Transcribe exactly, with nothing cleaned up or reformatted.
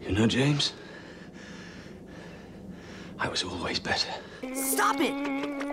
You know, James, I was always better. Stop it!